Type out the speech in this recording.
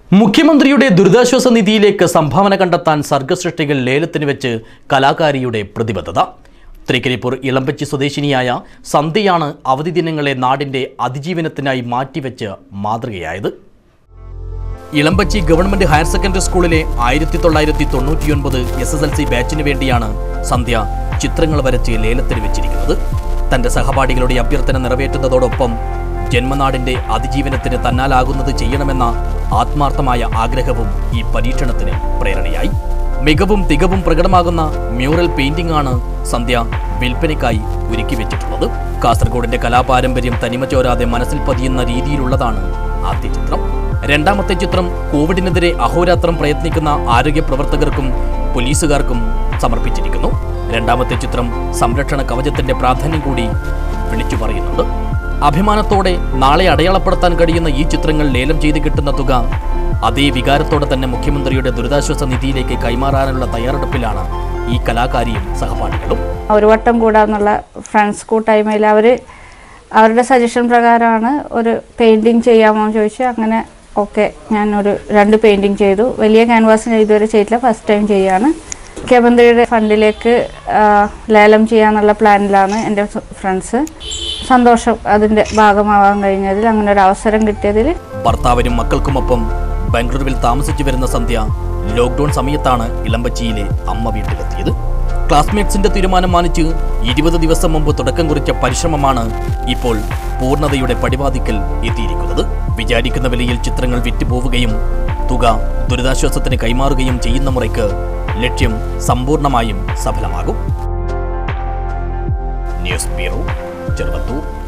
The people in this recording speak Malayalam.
മുഖ്യമന്ത്രിയുടെ ദുരിതാശ്വാസ നിധിയിലേക്ക് സംഭാവന കണ്ടെത്താൻ സർഗസൃഷ്ടികൾ ലേലത്തിന് വെച്ച് കലാകാരിയുടെ പ്രതിബദ്ധത. തൃക്കരിപ്പൂർ ഇളമ്പച്ചി സ്വദേശിനിയായ സന്ധ്യയാണ് അവധി ദിനങ്ങളെ നാടിന്റെ അതിജീവനത്തിനായി മാറ്റിവെച്ച് മാതൃകയായത്. ഇളമ്പച്ചി ഗവൺമെന്റ് ഹയർ സെക്കൻഡറി സ്കൂളിലെ 1999 SSLC ബാച്ചിന് വേണ്ടിയാണ് സന്ധ്യ ചിത്രങ്ങൾ വരച്ച് ലേലത്തിന് വെച്ചിരിക്കുന്നത്. തന്റെ സഹപാഠികളുടെ അഭ്യർത്ഥന നിറവേറ്റുന്നതോടൊപ്പം ജന്മനാടിന്റെ അതിജീവനത്തിന് തന്നാലാകുന്നത് ചെയ്യണമെന്ന ആത്മാർത്ഥമായ ആഗ്രഹവും ഈ പരീക്ഷണത്തിന് പ്രേരണയായി. മികവും തികവും പ്രകടമാകുന്ന മ്യൂറൽ പെയിന്റിംഗ് ആണ് സന്ധ്യ വിൽപ്പനയ്ക്കായി ഒരുക്കി വെച്ചിട്ടുള്ളത്. കാസർഗോഡിന്റെ കലാപാരമ്പര്യം തനിമ ചോരാതെ മനസ്സിൽ പതിയുന്ന രീതിയിലുള്ളതാണ് ആദ്യ ചിത്രം. രണ്ടാമത്തെ ചിത്രം കോവിഡിനെതിരെ അഹോരാത്രം പ്രയത്നിക്കുന്ന ആരോഗ്യ പ്രവർത്തകർക്കും പോലീസുകാർക്കും സമർപ്പിച്ചിരിക്കുന്നു. രണ്ടാമത്തെ ചിത്രം സംരക്ഷണ കവചത്തിന്റെ പ്രാധാന്യം കൂടി വിളിച്ചു പറയുന്നുണ്ട്. അഭിമാനത്തോടെ നാളെ അടയാളപ്പെടുത്താൻ കഴിയുന്ന ഈ ചിത്രങ്ങൾ ലേലം ചെയ്ത് കിട്ടുന്ന തുക അതേ വികാരത്തോടെ തന്നെ മുഖ്യമന്ത്രിയുടെ ദുരിതാശ്വാസ നിധിയിലേക്ക് കൈമാറാനുള്ള തയ്യാറെടുപ്പിലാണ് ഈ കലാകാരിയും സഹപാഠികളും. ഒരു വട്ടം കൂടാന്നുള്ള ഫ്രണ്ട്സ് കൂട്ടായ്മയിൽ അവരുടെ സജഷൻ പ്രകാരമാണ് ഒരു പെയിൻറ്റിങ് ചെയ്യാമോ എന്ന് ചോദിച്ചു. അങ്ങനെ ഓക്കെ, ഞാനൊരു 2 പെയിൻറ്റിങ് ചെയ്തു. വലിയ ക്യാൻവാസിന് ഇതുവരെ ചെയ്തില്ല, ഫസ്റ്റ് ടൈം ചെയ്യാണ്. മുഖ്യമന്ത്രിയുടെ ഫണ്ടിലേക്ക് ലേലം ചെയ്യാന്നുള്ള പ്ലാനിലാണ് എൻ്റെ ഫ്രണ്ട്സ്. സന്തോഷം അതിൻ്റെ ഭാഗമാവാൻ കഴിഞ്ഞതിൽ, അങ്ങനെ ഒരു അവസരം കിട്ടിയതിൽ. ഭർത്താവിനും മക്കൾക്കുമൊപ്പം ബാംഗ്ലൂരിൽ താമസിച്ചു വരുന്ന സന്ധ്യ ലോക്ക്ഡൌൺ സമയത്താണ് ഇളമ്പച്ചിയിലെ അമ്മ വീട്ടിലെത്തിയത്. ക്ലാസ്മേറ്റ്സിന്റെ തീരുമാനം മാനിച്ച് 20 ദിവസം മുമ്പ് തുടക്കം കുറിച്ച പരിശ്രമമാണ് ഇപ്പോൾ പൂർണ്ണതയുടെ പടിവാതിക്കൽ എത്തിയിരിക്കുന്നത്. വിചാരിക്കുന്ന വിലയിൽ ചിത്രങ്ങൾ വിറ്റുപോവുകയും തുക ദുരിതാശ്വാസത്തിന് കൈമാറുകയും ചെയ്യുന്ന മുറയ്ക്ക് ലക്ഷ്യം സമ്പൂർണ്ണമായും സഫലമാകും. News bureau, Cheruvathur.